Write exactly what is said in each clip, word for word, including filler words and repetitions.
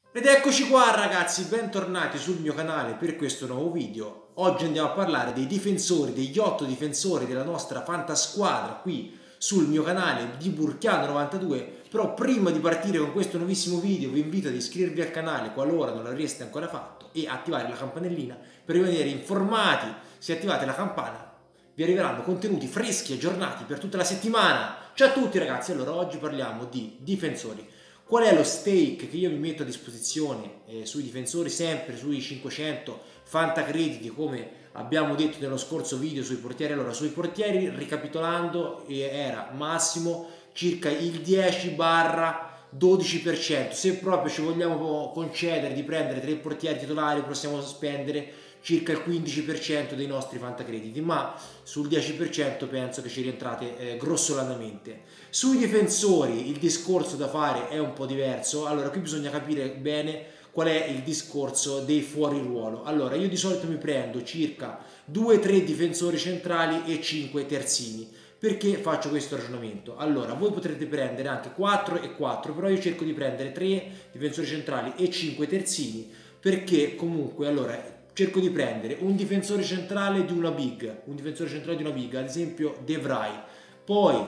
Ed eccoci qua ragazzi, bentornati sul mio canale per questo nuovo video. Oggi andiamo a parlare dei difensori, degli otto difensori della nostra fantasquadra qui sul mio canale di Burchiano novantadue. Però prima di partire con questo nuovissimo video vi invito ad iscrivervi al canale qualora non l'avreste ancora fatto e attivare la campanellina per rimanere informati. Se attivate la campana vi arriveranno contenuti freschi e aggiornati per tutta la settimana. Ciao a tutti ragazzi, allora oggi parliamo di difensori. Qual è lo stake che io mi metto a disposizione eh, sui difensori, sempre sui cinquecento fantacrediti, come abbiamo detto nello scorso video sui portieri? Allora, sui portieri, ricapitolando, eh, era massimo circa il dieci dodici per cento. Se proprio ci vogliamo concedere di prendere tre portieri titolari, possiamo spendere circa il quindici per cento dei nostri fantacrediti, ma sul dieci per cento penso che ci rientrate eh, grossolanamente. Sui difensori il discorso da fare è un po' diverso. Allora, qui bisogna capire bene qual è il discorso dei fuori ruolo. Allora, io di solito mi prendo circa due tre difensori centrali e cinque terzini. Perché faccio questo ragionamento? Allora, voi potrete prendere anche quattro e quattro, però io cerco di prendere tre difensori centrali e cinque terzini, perché comunque, allora, cerco di prendere un difensore centrale di una big, un difensore centrale di una big, ad esempio De Vrij. Poi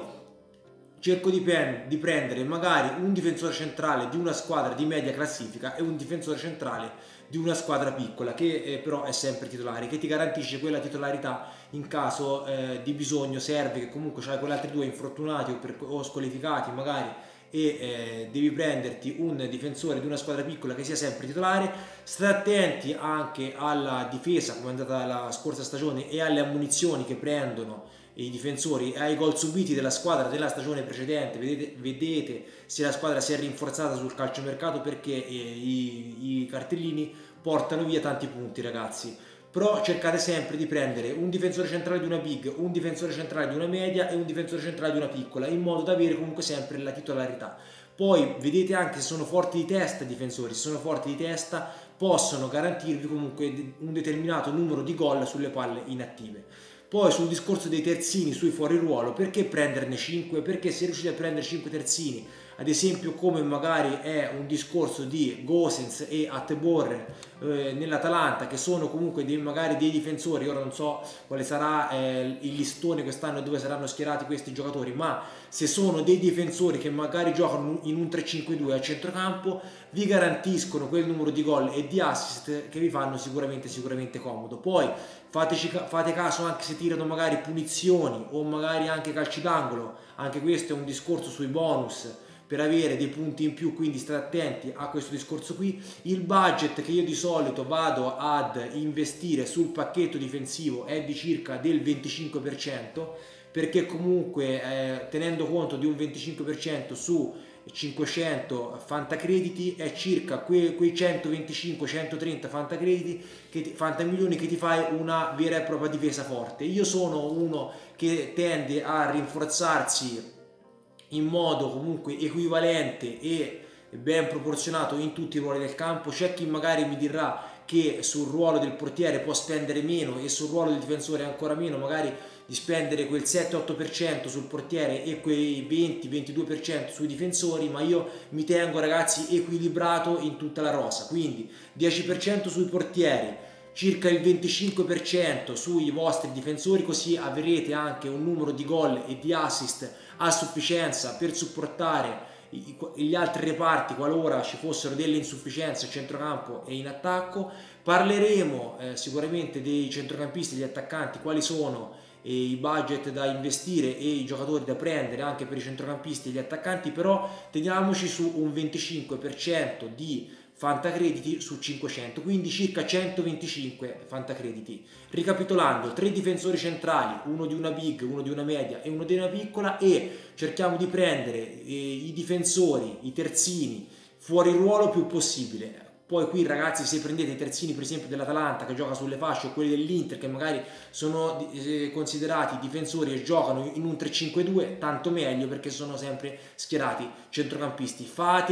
cerco di, di prendere magari un difensore centrale di una squadra di media classifica e un difensore centrale di una squadra piccola che eh, però è sempre titolare, che ti garantisce quella titolarità in caso eh, di bisogno. Serve che comunque c'hai quegli altri due infortunati o, per, o squalificati magari e eh, devi prenderti un difensore di una squadra piccola che sia sempre titolare. State attenti anche alla difesa, come è andata la scorsa stagione, e alle ammunizioni che prendono i difensori, ai gol subiti della squadra della stagione precedente. Vedete, vedete se la squadra si è rinforzata sul calciomercato, perché eh, i, i cartellini portano via tanti punti ragazzi. Però cercate sempre di prendere un difensore centrale di una big, un difensore centrale di una media e un difensore centrale di una piccola, in modo da avere comunque sempre la titolarità. Poi vedete anche se sono forti di testa i difensori. Se sono forti di testa possono garantirvi comunque un determinato numero di gol sulle palle inattive. Poi sul discorso dei terzini sui fuori ruolo, perché prenderne cinque? Perché se riuscite a prendere cinque terzini, ad esempio come magari è un discorso di Gosens e Atebor eh, nell'Atalanta, che sono comunque dei, magari dei difensori, ora non so quale sarà eh, il listone quest'anno dove saranno schierati questi giocatori, ma se sono dei difensori che magari giocano in un tre cinque due a centrocampo, vi garantiscono quel numero di gol e di assist che vi fanno sicuramente sicuramente comodo. Poi fateci, fate caso anche se tirano magari punizioni o magari anche calci d'angolo, anche questo è un discorso sui bonus per avere dei punti in più, quindi state attenti a questo discorso qui. Il budget che io di solito vado ad investire sul pacchetto difensivo è di circa del venticinque per cento, perché comunque eh, tenendo conto di un venticinque per cento su cinquecento fantacrediti è circa que, quei centoventicinque centotrenta fantacrediti che ti, fantamilioni che ti fai una vera e propria difesa forte. Io sono uno che tende a rinforzarsi in modo comunque equivalente e ben proporzionato in tutti i ruoli del campo. C'è chi magari mi dirà che sul ruolo del portiere può spendere meno e sul ruolo del difensore ancora meno, magari di spendere quel sette otto per cento sul portiere e quei venti ventidue per cento sui difensori, ma io mi tengo ragazzi equilibrato in tutta la rosa, quindi dieci per cento sui portieri, circa il venticinque per cento sui vostri difensori, così avrete anche un numero di gol e di assist a sufficienza per supportare gli altri reparti qualora ci fossero delle insufficienze a centrocampo e in attacco. Parleremo eh, sicuramente dei centrocampisti e degli attaccanti, quali sono eh, i budget da investire e i giocatori da prendere anche per i centrocampisti e gli attaccanti, però teniamoci su un venticinque per cento di fantacrediti su cinquecento, quindi circa centoventicinque fantacrediti. Ricapitolando, tre difensori centrali, uno di una big, uno di una media e uno di una piccola, e cerchiamo di prendere eh, i difensori, i terzini fuori ruolo più possibile. Poi qui ragazzi, se prendete i terzini per esempio dell'Atalanta che gioca sulle fasce, o quelli dell'Inter che magari sono eh, considerati difensori e giocano in un tre cinque due, tanto meglio, perché sono sempre schierati centrocampisti. Fate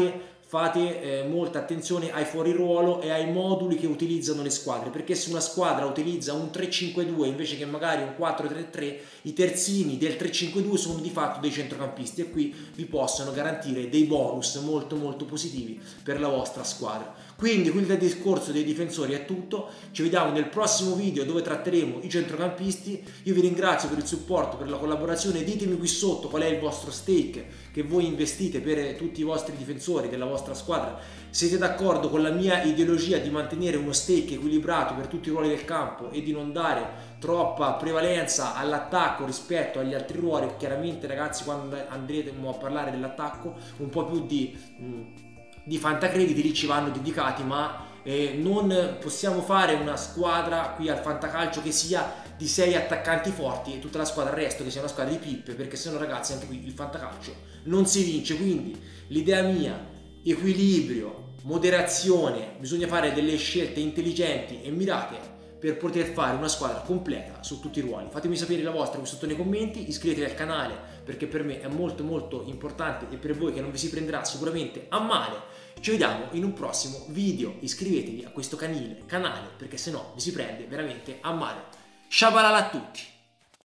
fate eh, molta attenzione ai fuori ruolo e ai moduli che utilizzano le squadre, perché se una squadra utilizza un tre cinque due invece che magari un quattro tre tre, i terzini del tre cinque due sono di fatto dei centrocampisti e qui vi possono garantire dei bonus molto molto positivi per la vostra squadra. Quindi qui il discorso dei difensori è tutto, ci vediamo nel prossimo video dove tratteremo i centrocampisti. Io vi ringrazio per il supporto, per la collaborazione, ditemi qui sotto qual è il vostro stake che voi investite per tutti i vostri difensori della vostra squadra. Siete d'accordo con la mia ideologia di mantenere uno stake equilibrato per tutti i ruoli del campo e di non dare troppa prevalenza all'attacco rispetto agli altri ruoli? Chiaramente ragazzi, quando andremo a parlare dell'attacco un po' più di, di fantacrediti lì ci vanno dedicati, ma eh, non possiamo fare una squadra qui al fantacalcio che sia di sei attaccanti forti e tutta la squadra il resto che sia una squadra di pippe, perché sennò ragazzi anche qui il fantacalcio non si vince. Quindi l'idea mia: equilibrio, moderazione, bisogna fare delle scelte intelligenti e mirate per poter fare una squadra completa su tutti i ruoli. Fatemi sapere la vostra qui sotto nei commenti, iscrivetevi al canale perché per me è molto molto importante e per voi che non vi si prenderà sicuramente a male. Ci vediamo in un prossimo video, iscrivetevi a questo canile, canale perché sennò vi si prende veramente a male. Shabalala a tutti!